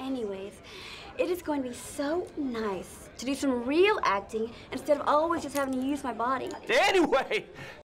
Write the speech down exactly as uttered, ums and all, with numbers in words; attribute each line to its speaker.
Speaker 1: Anyways, it is going to be so nice to do some real acting instead of always just having to use my body.
Speaker 2: Anyway,